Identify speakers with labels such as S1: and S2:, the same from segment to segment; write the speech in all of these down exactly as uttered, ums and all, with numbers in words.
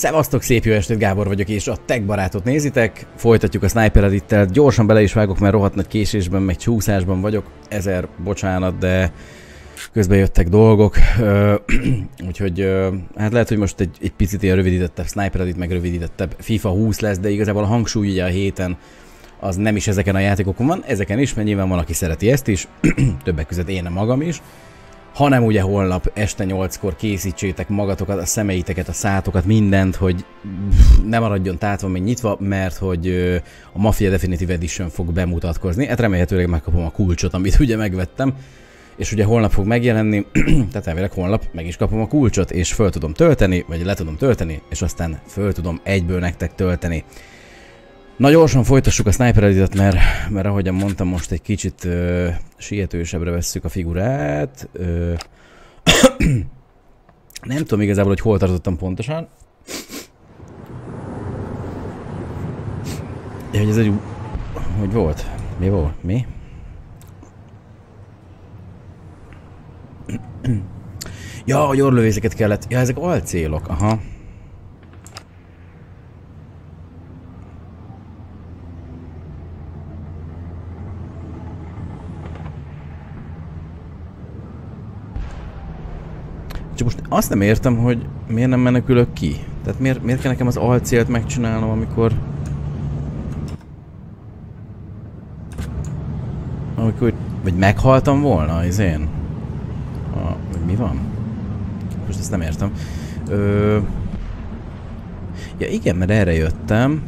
S1: Szevasztok, szép jó estét, Gábor vagyok, és a Tech Barátot nézitek. Folytatjuk a Sniper Edittel. Gyorsan bele is vágok, mert rohadt nagy késésben, meg csúszásban vagyok. Ezer bocsánat, de közben jöttek dolgok. Úgyhogy hát lehet, hogy most egy, egy picit ilyen rövidítettebb Sniper Edit, meg rövidítettebb FIFA húsz lesz, de igazából a hangsúly ugye a héten az nem is ezeken a játékokon van, ezeken is, mert nyilván van, aki szereti ezt is, többek között én magam is, hanem ugye holnap este nyolckor készítsétek magatokat, a szemeiteket, a szátokat, mindent, hogy ne maradjon tátva még nyitva, mert hogy a Mafia Definitive Edition fog bemutatkozni, hát remélhetőleg megkapom a kulcsot, amit ugye megvettem, és ugye holnap fog megjelenni, tehát elvileg holnap meg is kapom a kulcsot, és föl tudom tölteni, vagy le tudom tölteni, és aztán föl tudom egyből nektek tölteni. Na gyorsan folytassuk a Sniper Editet, mert, mert ahogyan mondtam, most egy kicsit ö, sietősebbre vesszük a figurát. Ö, nem tudom igazából, hogy hol tartottam pontosan. Ja, hogy ez egy... Hogy volt? Mi volt? Mi? Ja, hogy orrlövészeket kellett... Ja, ezek alcélok, aha. Csak most azt nem értem, hogy miért nem menekülök ki. Tehát miért, miért kell nekem az alcélt megcsinálnom, amikor... Amikor... Vagy meghaltam volna, az én? A, vagy mi van? Most ezt nem értem. Ö... Ja igen, mert erre jöttem.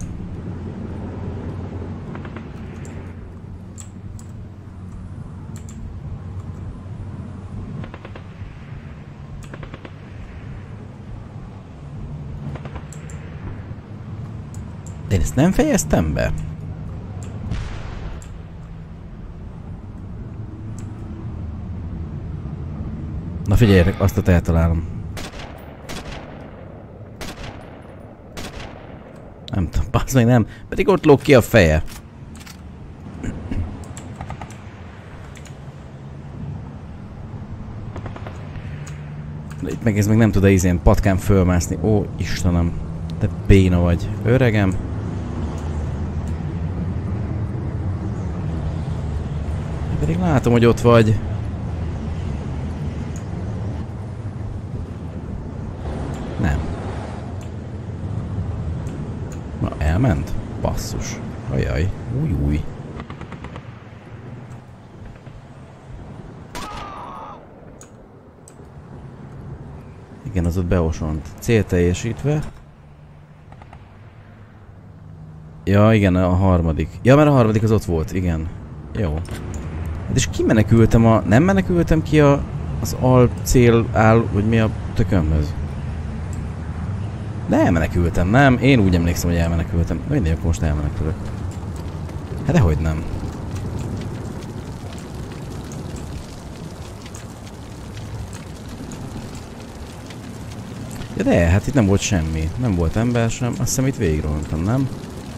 S1: Én ezt nem fejeztem be? Na figyeljetek, azt ott eltalálom. Nem tudom, passz meg nem. Pedig ott lóg ki a feje. De itt meg ez meg nem tud a izén patkán fölmászni. Ó, Istenem. Te béna vagy. Öregem. Pedig látom, hogy ott vagy. Nem. Na, elment? Basszus. Ajaj. Új, új. Igen, az ott beosont. Cél teljesítve. Ja, igen, a harmadik. Ja, mert a harmadik az ott volt, igen. Jó. Hát és kimenekültem a... Nem menekültem ki a... Az al cél áll... Vagy mi a tökömhöz? De elmenekültem, nem? Én úgy emlékszem, hogy elmenekültem. Mindegy, akkor most elmenekülök. Hát dehogy nem. Ja de, hát itt nem volt semmi. Nem volt ember sem. Azt hiszem itt végigrohantam, nem?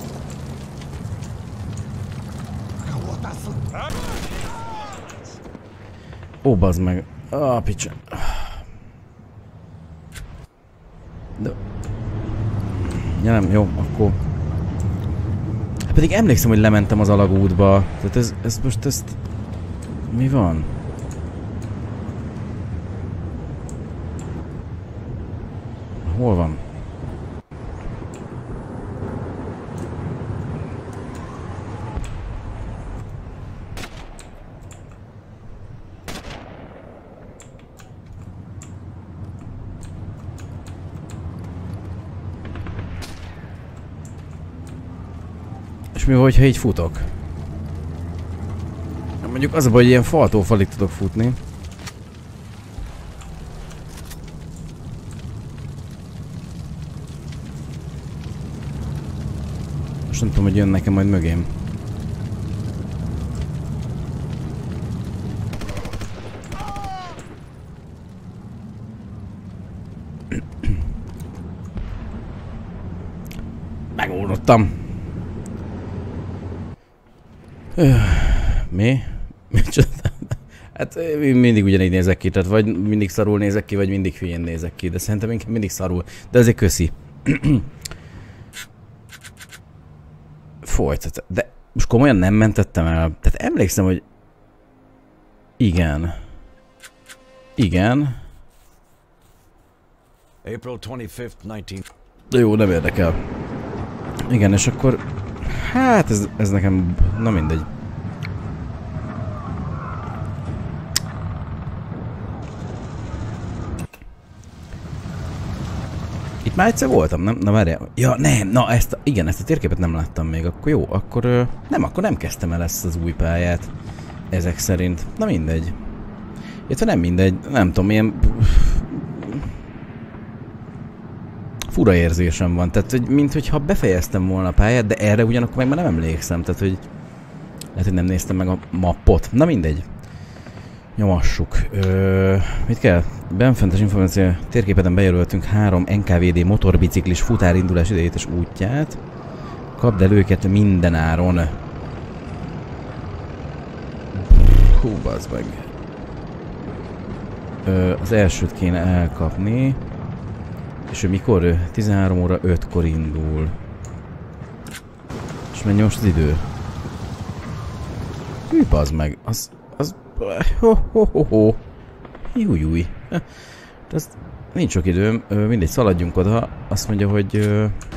S1: Ó, bazd meg. Ah, picsa. De... Ja nem, jó, akkor... Hát pedig emlékszem, hogy lementem az alagútba. Tehát ez, ez most ezt... Mi van? Hol van? És mi van, hogyha így futok? Mondjuk az a baj, hogy ilyen faltól falig tudok futni. Most nem tudom, hogy jön nekem majd mögém. Megoldottam. Mi? Hát mindig ugyanígy nézek ki, tehát vagy mindig szarul nézek ki, vagy mindig hülyén nézek ki, de szerintem inkább mindig szarul. De ezért köszi. Folytat. De most komolyan nem mentettem el. Tehát emlékszem, hogy... Igen. Igen.
S2: April twenty-fifth, nineteen...
S1: Jó, nem érdekel. Igen, és akkor... Hát ez, ez nekem... Na mindegy. Itt már egyszer voltam, nem? Na várjál. Ja, nem, na ezt a, igen, ezt a térképet nem láttam még. Akkor jó, akkor... Ö, nem, akkor nem kezdtem el ezt az új pályát. Ezek szerint. Na mindegy. Illetve nem mindegy, nem tudom, ilyen... Fura érzésem van, tehát hogy minthogyha befejeztem volna a pályát, de erre ugyanakkor meg már nem emlékszem, tehát hogy... Lehet, hogy nem néztem meg a mappot. Na mindegy. Nyomassuk. Ö, mit kell? Benfentes információ. Térképeden bejelöltünk három en ká vé dé motorbiciklis futárindulás idejét és útját. Kapd el őket minden áron. Hú, bazd meg. Ö, az elsőt kéne elkapni. És ő mikor? Ő tizenhárom óra ötkor indul. És mennyi most az idő? Hű, bazd meg. Az... az... Ho, ho, ho, ho. Jújjúj. Ez nincs sok időm. Mindegy, szaladjunk oda. Azt mondja, hogy...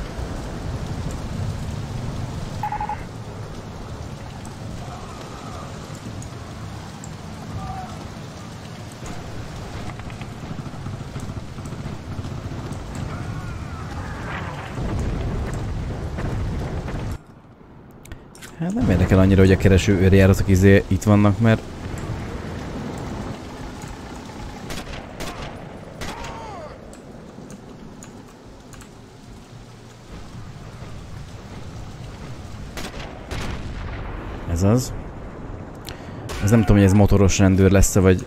S1: Hát nem érdekel annyira, hogy a kereső őrjáratok izé itt vannak, mert... Ez az. Ez nem tudom, hogy ez motoros rendőr lesz-e, vagy...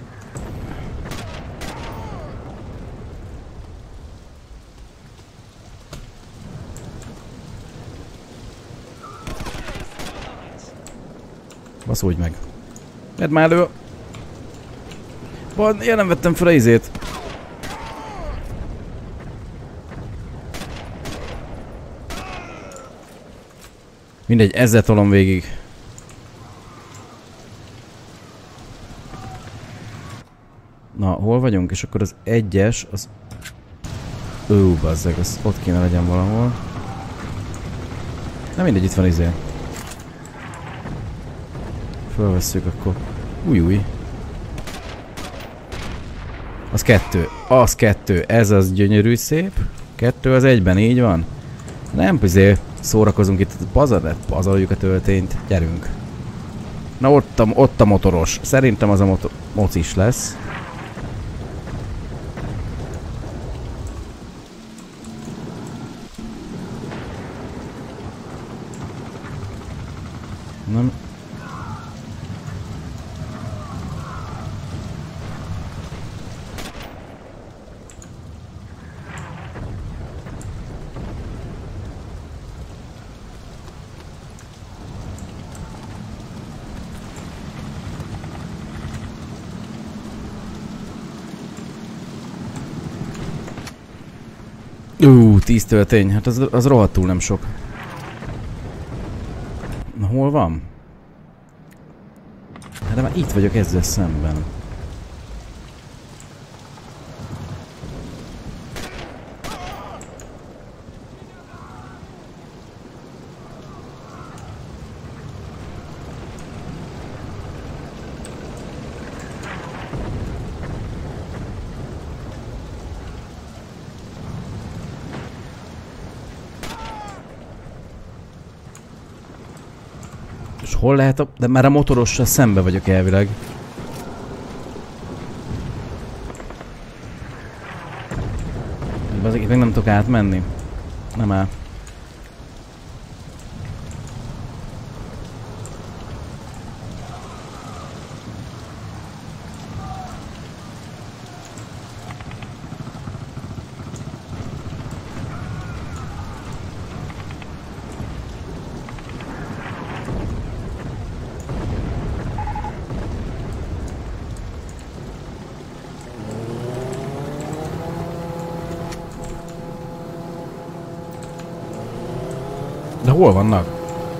S1: Baszódj meg. Vedd már elő! Bad, én nem vettem fel a izét. Mindegy, ezzel tolom végig. Na, hol vagyunk? És akkor az egyes, az... Ó, bazzeg, az ott kéne legyen valahol. Nem mindegy, itt van izé. Fölvesszük akkor. Új, új. Az kettő. Az kettő. Ez az gyönyörű szép. Kettő az egyben, így van. Nem, izé szórakozunk itt. Pazar, pazaroljuk a töltényt. Gyerünk. Na ott a, ott a motoros. Szerintem az a motor, mocis lesz. Nem. Ú, tíz töltény. Hát az, az rohadtul nem sok. Na, hol van? Hát de már itt vagyok ezzel szemben. És hol lehet a... De már a motorossal szembe vagyok elvileg. Itt meg nem tudok átmenni. Nem áll. hol vannak?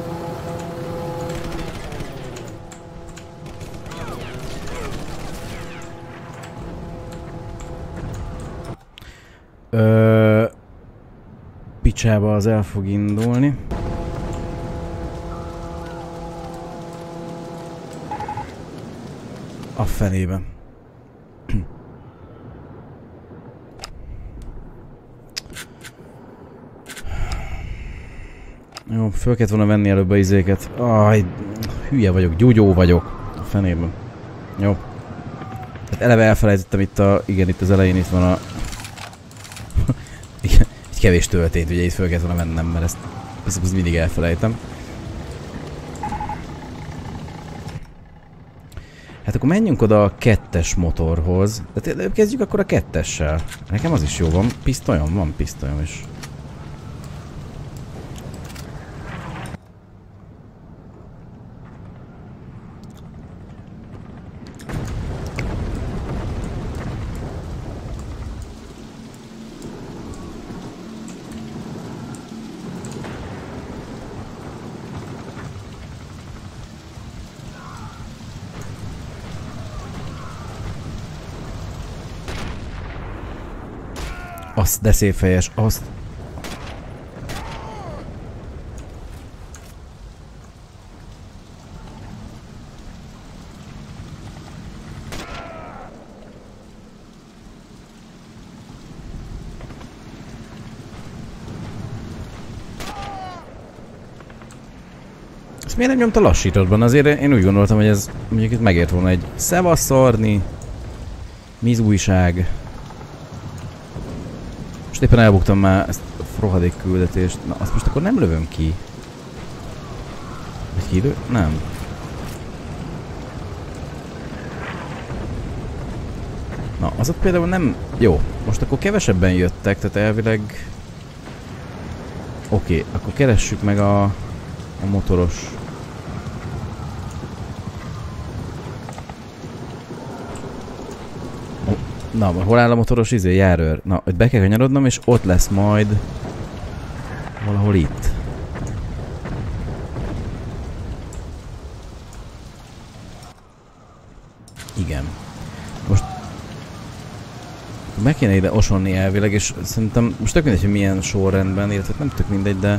S1: Ö... Picsába az el fog indulni. A fenébe. Jó, föl kellett volna venni előbb a izéket. Aj, hülye vagyok, gyúgyó vagyok. A fenében. Jó. Hát eleve elfelejtettem itt a... Igen, itt az elején itt van a... Igen, egy kevés töltényt, ugye itt föl kellett volna vennem, mert ezt, ezt, ezt mindig elfelejtem. Hát akkor menjünk oda a kettes motorhoz. De kezdjük akkor a kettessel. Nekem az is jó van. Pisztolyom? Van pisztolyom is. Azt, de szép fejes, azt. Ezt miért nem nyomta lassítottban? Azért én úgy gondoltam, hogy ez mondjuk itt megért volna egy szevasszarni, mi újság. Most éppen elbuktam már ezt a rohadék küldetést. Na, azt most akkor nem lövöm ki. Vagy kilő? Nem. Na, azok például nem... Jó, most akkor kevesebben jöttek, tehát elvileg... Oké, akkor keressük meg a... a motoros... Na, hol áll a motoros izé, járőr? Na, hogy be kell kanyarodnom, és ott lesz majd... valahol itt. Igen. Most... meg kéne ide osonni elvileg, és szerintem most tök mindegy, hogy milyen sorrendben, illetve nem tök mindegy, de...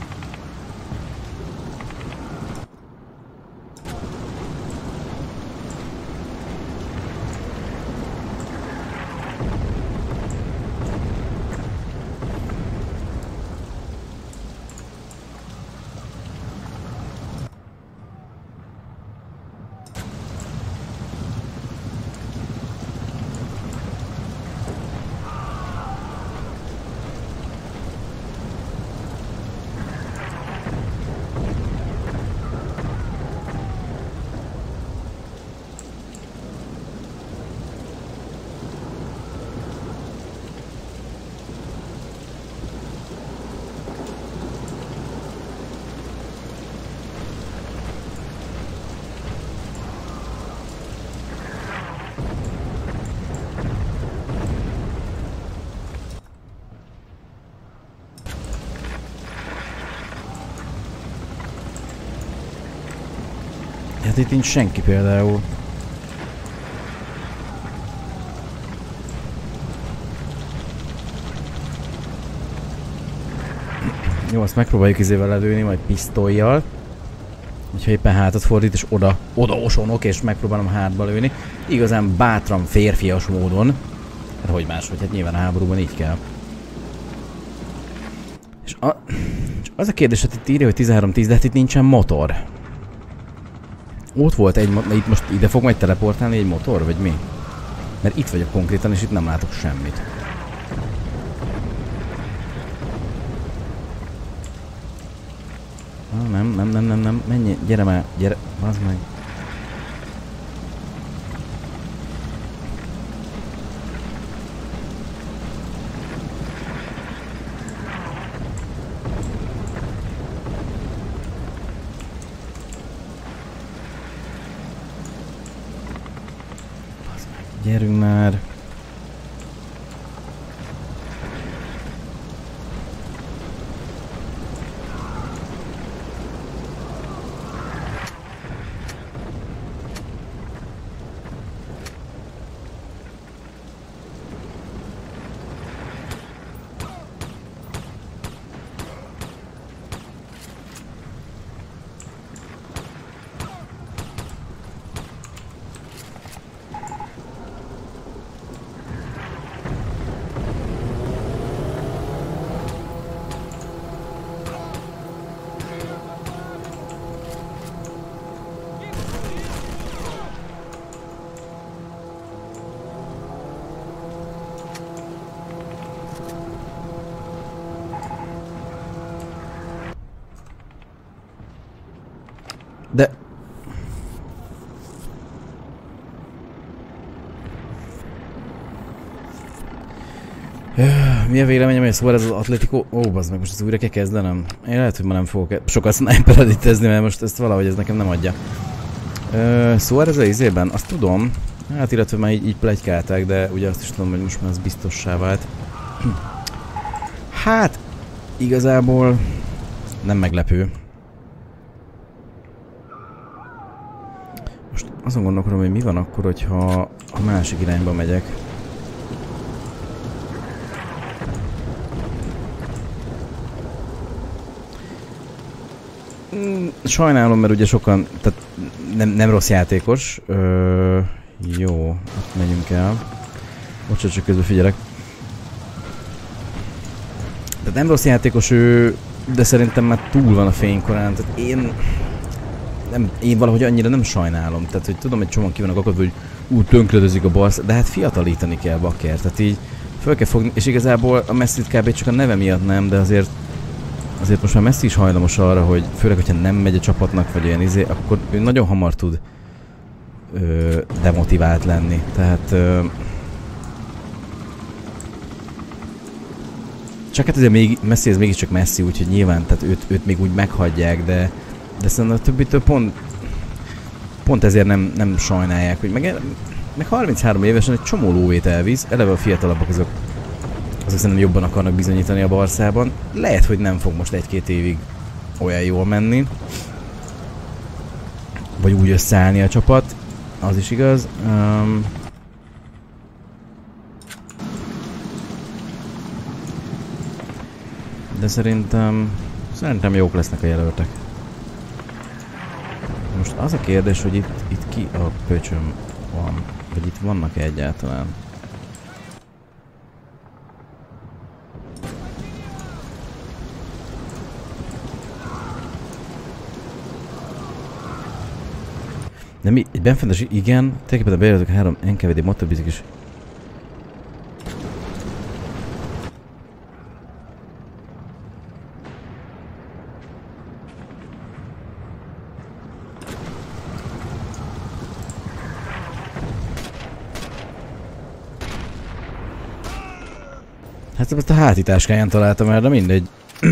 S1: Hát itt nincs senki például. Jó, azt megpróbáljuk izével lelőni, majd pisztollyal. Hogyha éppen hátat fordít, és oda, oda osonok, és megpróbálom hátba lőni. Igazán bátran, férfias módon. Hát hogy máshogy, hát nyilván a háborúban így kell. És, a, és az a kérdés, hogy itt írja, hogy tizenhárom tíz, de hát itt nincsen motor. Ott volt egy motor, itt most ide fog majd teleportálni egy motor, vagy mi? Mert itt vagyok konkrétan, és itt nem látok semmit. Ah, nem, nem, nem, nem, nem, menj, gyere már, gyere, bazd meg. Gyerünk már! Mi a véleményem, hogy szóval ez az Atletico... Ó, bazd meg, most ezt újra kell kezdenem. Én lehet, hogy ma nem fogok sokat snipereditezni, mert most ezt valahogy ez nekem nem adja. Ö, szóval ez az izében, azt tudom. Hát illetve már így, így pletykálták, de ugye azt is tudom, hogy most már az biztossá vált. Hát, igazából nem meglepő. Most azon gondolkodom, hogy mi van akkor, hogyha a másik irányba megyek. Sajnálom, mert ugye sokan, tehát nem, nem rossz játékos. Ö, jó, ott megyünk el. Bocsánat, csak közben figyelek. Tehát nem rossz játékos ő, de szerintem már túl van a fénykorán. Tehát én, nem, én valahogy annyira nem sajnálom. Tehát, hogy tudom, hogy csomóan ki vannak akadva, hogy ú, tönkredezik a Barca, de hát fiatalítani kell bakker. Tehát így föl kell fogni, és igazából a Messit kb. Csak a neve miatt nem, de azért Azért most már Messi is hajlamos arra, hogy főleg, hogyha nem megy a csapatnak, vagy olyan izé, akkor ő nagyon hamar tud ö, demotivált lenni. Tehát... Ö, csak hát azért még, Messi ez mégiscsak Messi, úgyhogy nyilván tehát őt, őt még úgy meghagyják, de, de szerintem a többitől pont, pont ezért nem, nem sajnálják, hogy meg, meg harminchárom évesen egy csomó lóvét elvisz, eleve a fiatalabbak azok azok szerintem jobban akarnak bizonyítani a Barszában. Lehet, hogy nem fog most egy-két évig olyan jól menni. Vagy úgy összeállni a csapat. Az is igaz. Um, de szerintem... Szerintem jók lesznek a jelöltek. Most az a kérdés, hogy itt, itt ki a pöcsöm van. Vagy itt vannak-e egyáltalán. De mi? Egy benfentes igen, tulajdonképpen bejelöltök a három en ká vé dé motorbizik is. Hát ezt a hátitáskáján találtam el, de mindegy.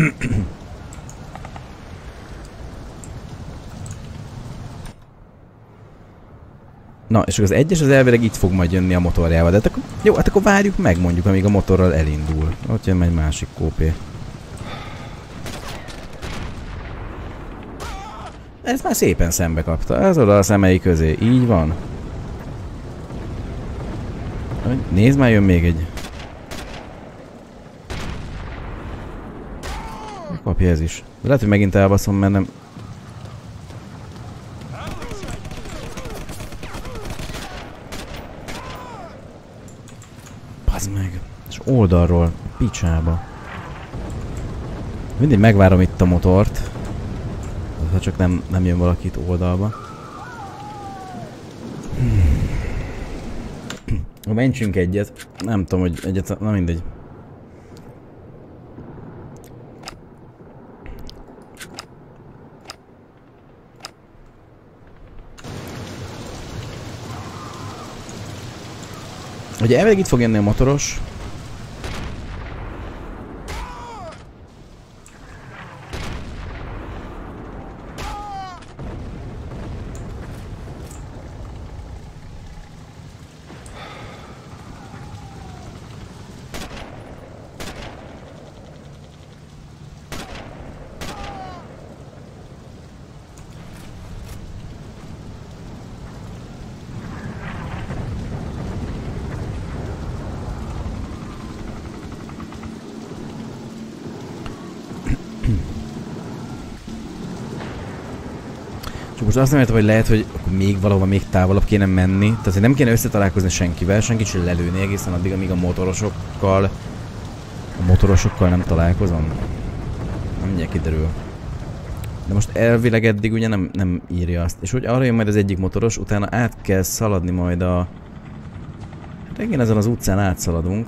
S1: Na, és az egyes az elvileg itt fog majd jönni a motorjával, de hát akkor, jó, hát akkor várjuk meg mondjuk, amíg a motorral elindul. Ott jön egy másik kópé. Ez már szépen szembe kapta, ez oda a szemei közé, így van. Nézd, már jön még egy. Kapja ez is. De lehet, hogy megint elbaszom, mert nem... Bazd meg. És oldalról, picsába. Mindig megvárom itt a motort. Ha csak nem, nem jön valaki itt oldalba. Ha mentsünk egyet. Nem tudom, hogy egyet... Na mindegy. Ugye elvileg itt fog jönni a motoros. Most azt nem értem, hogy lehet, hogy akkor még valahova még távolabb kéne menni. Tehát, hogy nem kéne összetalálkozni senkivel, senkit sem lelőni egészen addig, amíg a motorosokkal... A motorosokkal nem találkozom. Nem mindjárt kiderül. De most elvileg eddig ugye nem, nem írja azt. És hogy arra jön majd az egyik motoros, utána át kell szaladni majd a... Hát igen, ezen az utcán átszaladunk.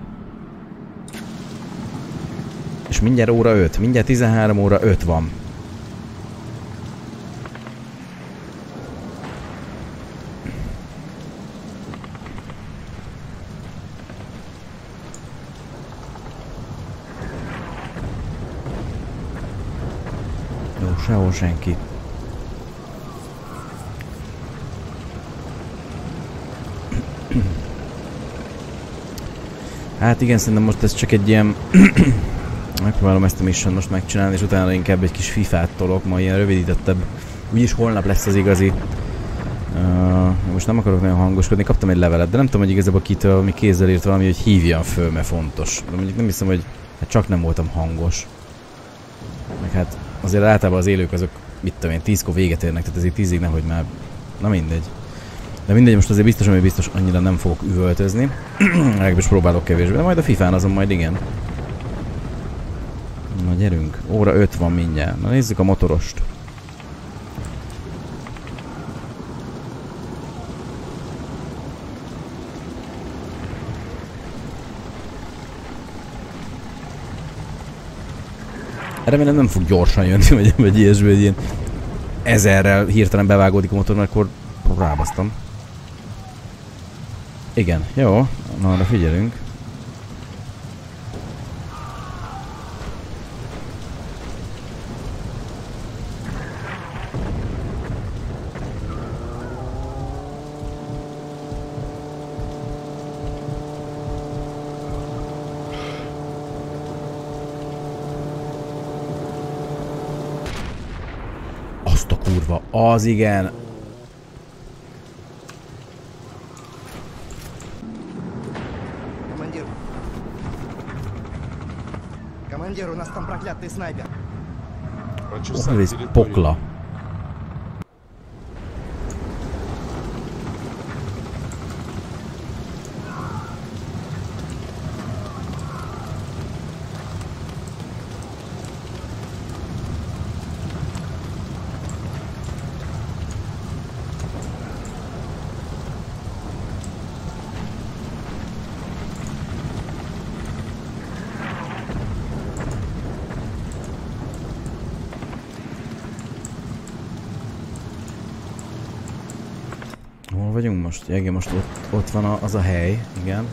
S1: És mindjárt óra öt. Mindjárt tizenhárom óra öt van. Sehol senki. Hát igen, szerintem most ez csak egy ilyen... Megpróbálom ezt a mission most megcsinálni, és utána inkább egy kis fifát tolok, ma ilyen rövidítettebb. Úgyis holnap lesz az igazi. Uh, most nem akarok nagyon hangoskodni, kaptam egy levelet, de nem tudom, hogy igazából kitől, ami kézzel írt valami, hogy hívjam föl, mert fontos. De mondjuk nem hiszem, hogy hát csak nem voltam hangos. Meg hát azért általában az élők azok, mit tudom én, tízkor véget érnek, tehát ezért tízig nehogy már... Na mindegy. De mindegy, most azért biztos, hogy biztos annyira nem fogok üvöltözni. Legalábbis próbálok kevésbé, de majd a fifán azon majd igen. Na gyerünk, óra öt van mindjárt. Na nézzük a motorost. Remélem nem fog gyorsan jönni, vagy, vagy ilyesmi, hogy ilyen ezerrel hirtelen bevágódik a motor, mert akkor rábasztam. Igen, jó, na de figyelünk. Azt a kurva, az igen.
S3: Командир. Командир, у нас там проклятый снайпер.
S1: Oh, ez pokla. Hol vagyunk most? Ja, igen, most ott, ott van a, az a hely, igen.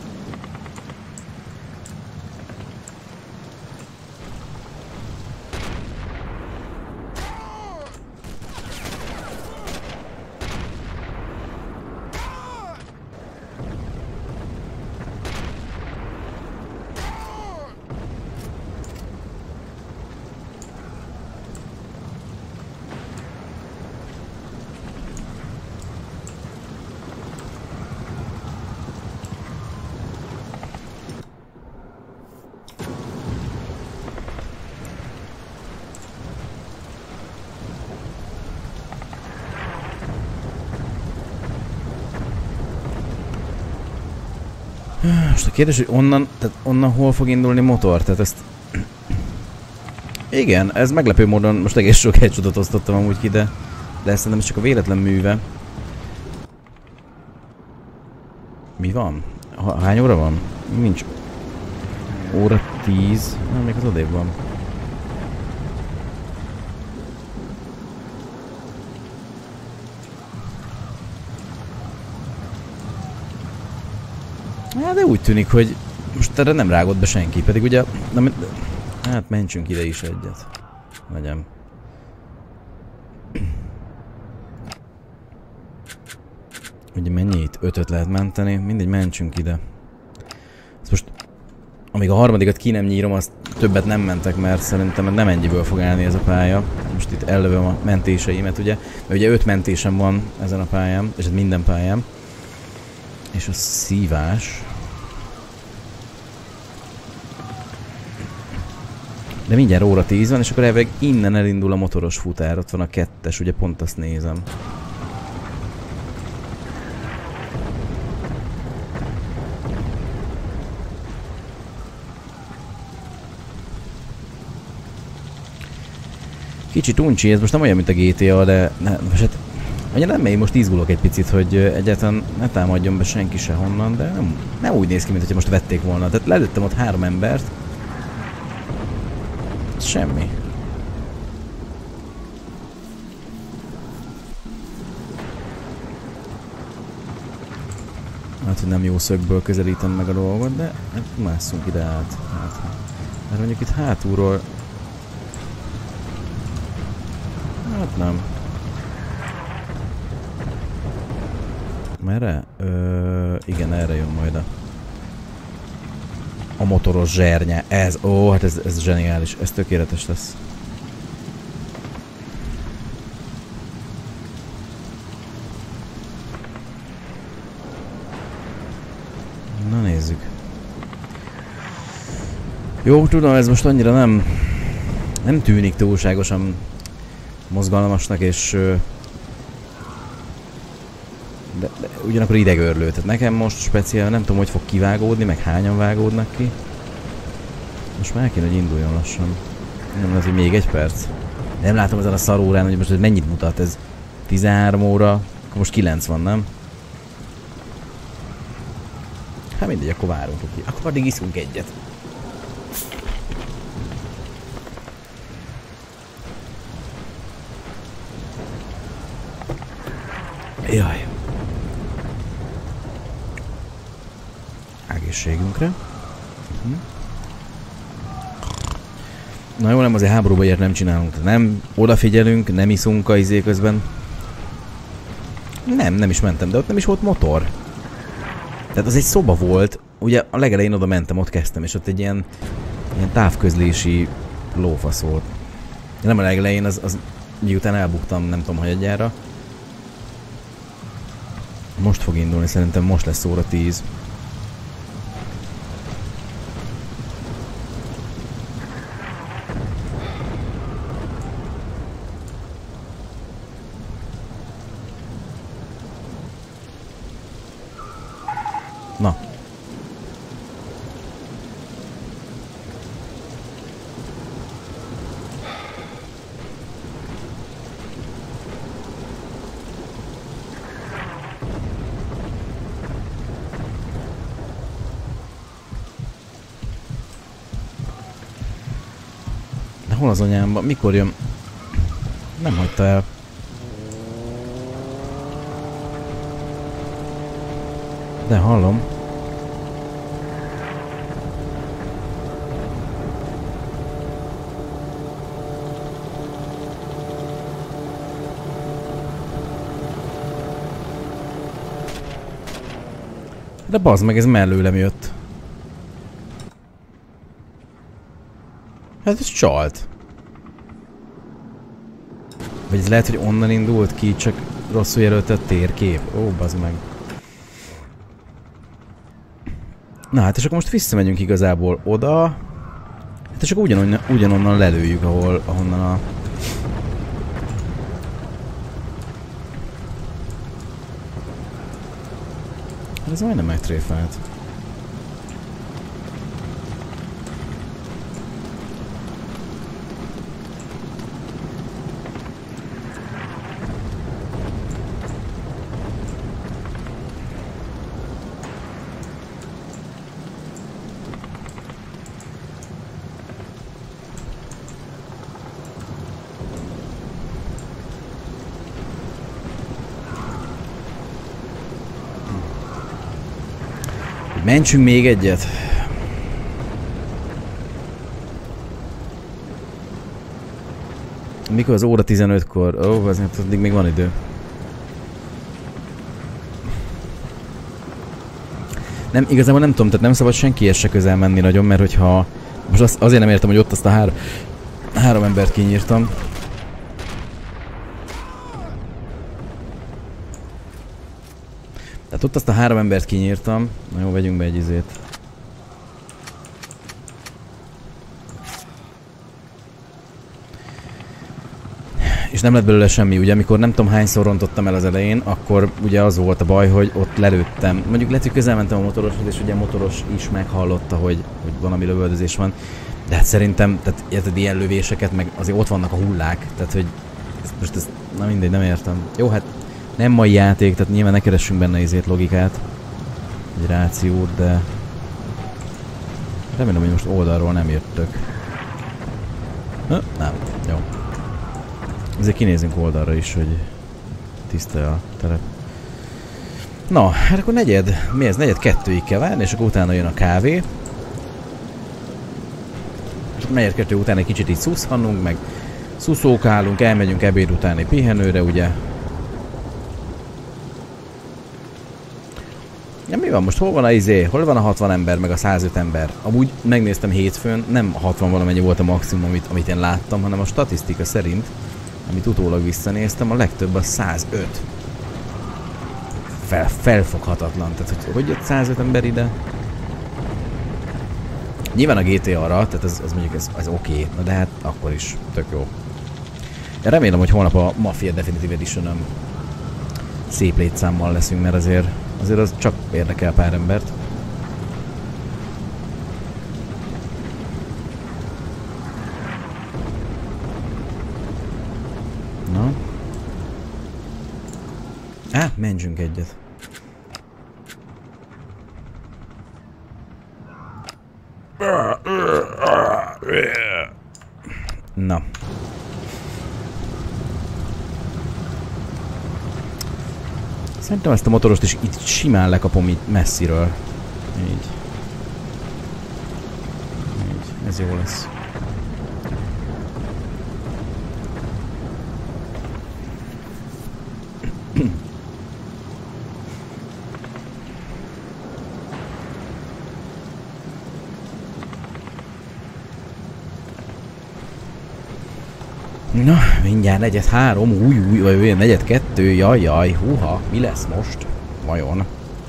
S1: Most a kérdés, hogy onnan, tehát onnan hol fog indulni motor? Tehát ezt... Igen, ez meglepő módon, most egész sok headshotot osztottam amúgy ki, de... De ezt szerintem ez csak a véletlen műve. Mi van? Ha, hány óra van? Nincs... Óra tíz... Na, még az odébb van. Hát de úgy tűnik, hogy most erre nem rágott be senki, pedig ugye... Nem, hát mentsünk ide is egyet. Vagyom. Ugye mennyi itt? Ötöt lehet menteni, mindegy, mentsünk ide. Ezt most... Amíg a harmadikat ki nem nyírom, azt többet nem mentek, mert szerintem nem ennyiből fog állni ez a pálya. Most itt ellövöm a mentéseimet, ugye? Mert ugye öt mentésem van ezen a pályán, és ez minden pályán. És a szívás. De mindjárt óra tíz van, és akkor elvileg innen elindul a motoros futár. Ott van a kettes, ugye pont azt nézem. Kicsit uncsi, ez most nem olyan, mint a gé té á, de... Ne, most hát, ugye nem, én most izgulok egy picit, hogy egyáltalán ne támadjon be senki sehonnan, de nem, nem úgy néz ki, mint hogyha most vették volna. Tehát lelőttem ott három embert. Semmi. Hát, hogy nem jó szögből közelítem meg a dolgot, de hát másszunk ide át. Hát, mert mondjuk itt hátulról... Hát nem. Merre? Ö, igen, erre jön majd a... A motoros zsernye. Ez, ó, hát ez, ez zseniális. Ez tökéletes lesz. Na nézzük. Jó, tudom, ez most annyira nem... Nem tűnik túlságosan mozgalmasnak, és... De, de ugyanakkor idegörlő. Tehát nekem most speciál nem tudom, hogy fog kivágódni, meg hányan vágódnak ki. Most már kéne, hogy induljon lassan. Nem lehet, hogy még egy perc. Nem látom ezen a szarórán, hogy most ez mennyit mutat. Ez tizenhárom óra, akkor most kilenc van, nem? Hát mindegy, akkor várunk ki. Akkor addig iszunk egyet. Jaj. Egészségünkre. Uh-huh. Na jó, nem azért háborúba ilyet nem csinálunk. Nem odafigyelünk, nem iszunk a izé közben. Nem, nem is mentem, de ott nem is volt motor. Tehát az egy szoba volt. Ugye a legelején oda mentem, ott kezdtem, és ott egy ilyen, ilyen távközlési lófasz volt. Nem a legelején, az, az miután elbuktam, nem tudom, hogy egyára. Most fog indulni, szerintem most lesz óra tíz. Na. De hol az anyámban? Mikor jön? Nem hagyta el. De hallom. De bazd meg, ez mellőlem jött. Hát ez csalt. Vagy ez lehet, hogy onnan indult ki, csak rosszul jelöltett térkép. Ó, bazd meg. Na hát, és akkor most visszamegyünk igazából oda. Hát és akkor ugyanonnan, ugyanonnan lelőjük, ahol, ahonnan a... Hát ez majdnem megtréfált. Mentsünk még egyet. Mikor az óra tizenötkor? Ó, oh, azért addig még van idő. Nem, igazából nem tudom, tehát nem szabad senkihez se közel menni nagyon, mert hogyha... Most az, azért nem értem, hogy ott azt a hár, három embert kinyírtam. Tehát ott azt a három embert kinyírtam. Na jó, vegyünk be egy izét. És nem lett belőle semmi, ugye amikor nem tudom hányszor rontottam el az elején, akkor ugye az volt a baj, hogy ott lelőttem. Mondjuk lehet, hogy közel mentem a motoroshoz, és ugye a motoros is meghallotta, hogy, hogy valami lövöldözés van. De hát szerintem, tehát érted, ilyen lövéseket, meg azért ott vannak a hullák, tehát hogy ez, most ez, na mindegy, nem értem. Jó, hát nem mai játék, tehát nyilván ne keressünk benne izét logikát, egy rációt, de remélem, hogy most oldalról nem jöttök. Ha, nem, jó. Ezért kinézünk oldalra is, hogy tiszta a terep. Na, hát akkor negyed, mi ez? Negyed kettőig kell várni, és akkor utána jön a kávé. És negyed kettő után egy kicsit így szuszhannunk, meg szuszókálunk, elmegyünk ebéd utáni pihenőre, ugye? Ja, mi van most? Hol van a izé? Hol van a hatvan ember, meg a százöt ember? Amúgy megnéztem hétfőn, nem hatvan valamennyi volt a maximum, amit, amit én láttam, hanem a statisztika szerint, amit utólag visszanéztem, a legtöbb a százöt. Fel, felfoghatatlan. Tehát, hogy, hogy jött százöt ember ide? Nyilván a gé té á-ra, tehát ez, ez mondjuk ez, ez oké, okay, de hát akkor is tök jó. Én remélem, hogy holnap a Mafia Definitive Edition-öm szép létszámmal leszünk, mert azért, azért az csak érdekel pár embert. Na. Á, menjünk egyet. Na. Szerintem ezt a motorost is itt simán lekapom itt messziről. Így. Így. Ez jó lesz. Na, mindjárt negyed három, új, új, vagy olyan negyed kettő, jaj, jaj, húha, mi lesz most? Vajon?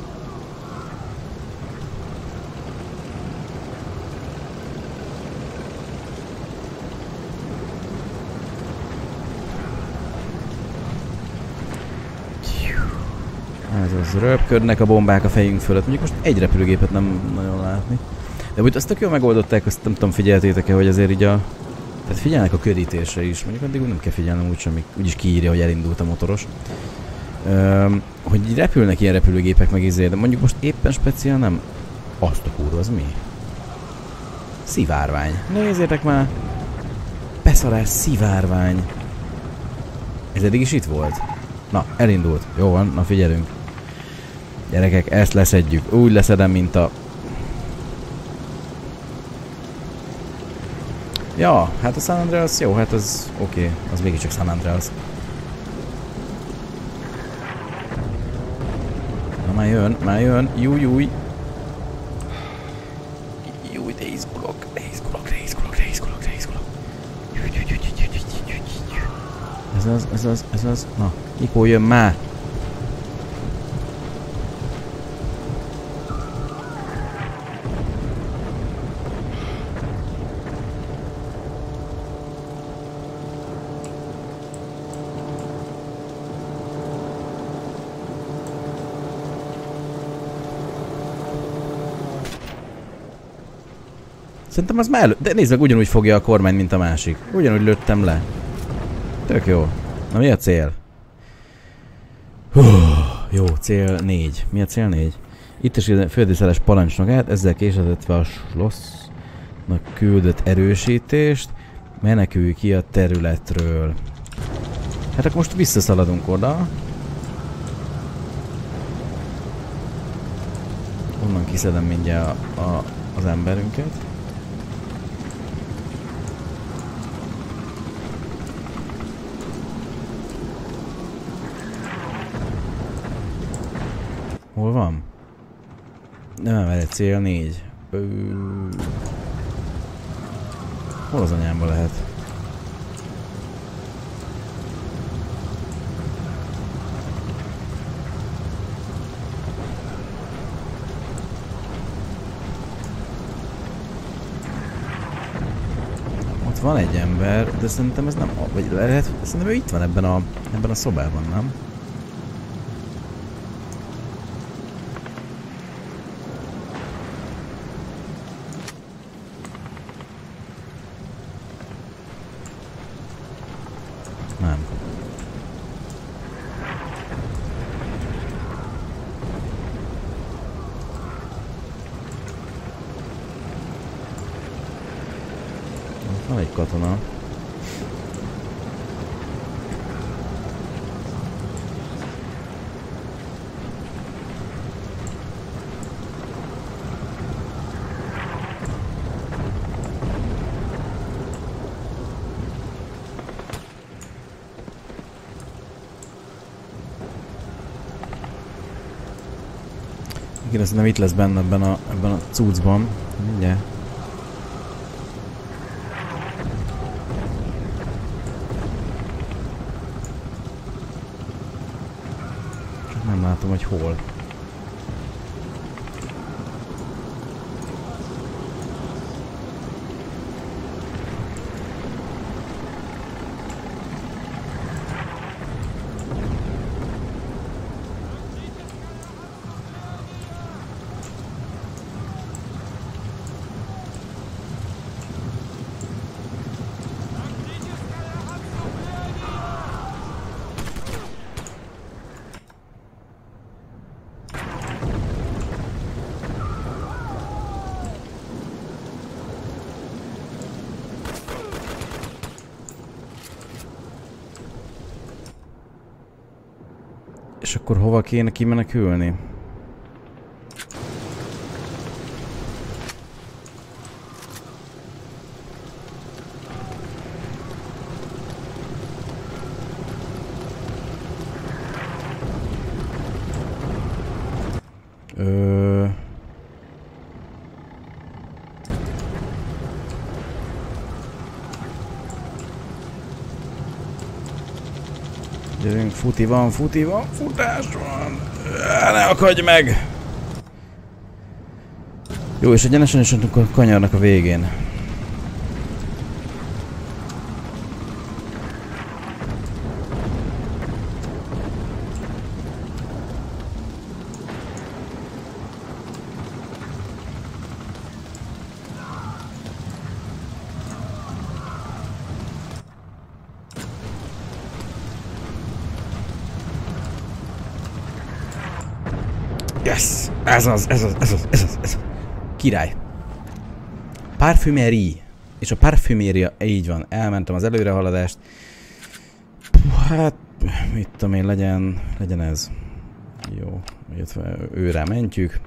S1: Ez az, röpködnek a bombák a fejünk fölött. Mondjuk most egy repülőgépet nem nagyon látni. De úgy azt tök jól megoldották, azt nem tudom, figyeltétek-e, hogy azért így a... Tehát figyelnek a körítésre is, mondjuk addig úgy nem kell figyelnem úgysem, úgyis kiírja, hogy elindult a motoros. Öm, hogy így repülnek ilyen repülőgépek meg izé, de mondjuk most éppen speciál nem... Azt a kurva, az mi? Szivárvány. Nézzétek már! Beszarás szivárvány. Ez eddig is itt volt? Na, elindult. Jó van, na figyelünk. Gyerekek, ezt leszedjük. Úgy leszedem, mint a... Ja, hát a San Andreas, jó, hát az oké, okay. Az mégiscsak San Andreas. Na már jön, már jön, júj, júj. Júj, de izgulok, de izgulok, de izgulok, de izgulok, de izgulok. Ez az, ez az, ez az, na, mikor jön már? Szerintem az már elő... De nézd meg, ugyanúgy fogja a kormány, mint a másik. Ugyanúgy lőttem le. Tök jó. Na mi a cél? Hú, jó, cél négy. Mi a cél négy? Itt is földészeles parancsnokát, ezzel késetetve a Schlossnak küldött erősítést. Menekülj ki a területről. Hát akkor most visszaszaladunk oda. Onnan kiszedem mindjárt a, a, az emberünket. Hol van? Nem, egy cél négy. Ö... Hol az anyámba lehet? Ott van egy ember, de szerintem ez nem... Vagy lehet, szerintem ő itt van ebben a, ebben a szobában, nem? Nem. Van egy katona. Igen, szerintem itt lesz benne ebben a, ebben a cuccban. Mindjárt. Csak nem látom, hogy hol. És akkor hova kéne kimenekülni? Ö... Gyerünk, futi van, futi van, futás van. Ne akadj meg! Jó, és egyenesen is a kanyarnak a végén. Yes! Ez az, ez az, ez az, ez az, ez az. Király. Parfumerie. És a parfuméria, így van, elmentem az előrehaladást. Hát, mit tudom én, legyen, legyen ez. Jó, illetve őrá mentjük.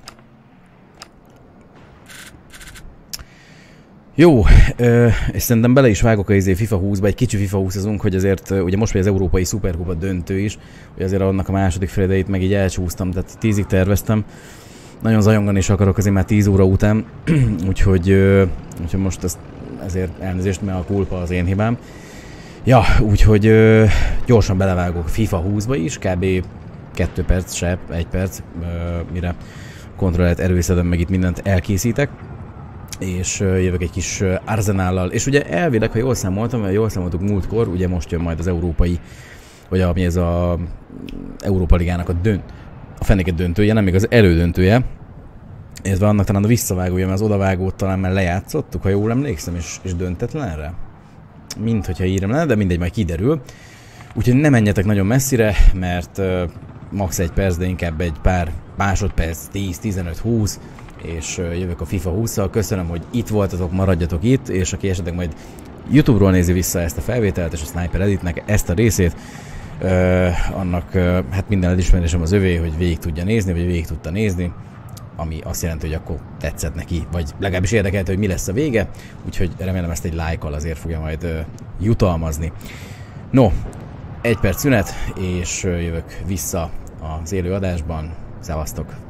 S1: Jó, ö, és szerintem bele is vágok a izé FIFA húszba, egy kicsi FIFA húszozunk, hogy azért, ugye most vagy az Európai Szuperkupa döntő is, hogy azért annak a második fél idejét meg így elcsúsztam, tehát tízig terveztem. Nagyon zajongani is akarok azért már tíz óra után, úgyhogy, ö, úgyhogy most ezt, ezért elnézést, mert a kulpa az én hibám. Ja, úgyhogy ö, gyorsan belevágok FIFA húszba is, kb. kettő perc, se, egy perc, ö, mire kontrollet erőszedem, meg itt mindent elkészítek. És uh, jövök egy kis uh, arzenállal. És ugye elvileg, ha jól számoltam, mert jól számoltuk múltkor, ugye most jön majd az európai, vagy ami ez a Európa Ligának a dönt, a fenéket döntője, nem még az elődöntője. Ez van annak talán a visszavágója, mert az odavágót talán már lejátszottuk, ha jól emlékszem, és, és döntetlenre. Mint hogyha írem lenne, de mindegy, majd kiderül. Úgyhogy ne menjetek nagyon messzire, mert uh, max. egy perc, de inkább egy pár másodperc, tíz, tizenöt, húsz, és jövök a FIFA hússzal. Köszönöm, hogy itt voltatok, maradjatok itt, és aki esetleg majd YouTube-ról nézi vissza ezt a felvételt, és a Sniper Editnek ezt a részét, uh, annak uh, hát minden elismerésem az övé, hogy végig tudja nézni, vagy végig tudta nézni, ami azt jelenti, hogy akkor tetszett neki, vagy legalábbis érdekelte, hogy mi lesz a vége, úgyhogy remélem ezt egy like-kal azért fogja majd uh, jutalmazni. No, egy perc szünet, és uh, jövök vissza az élő adásban. Szevasztok!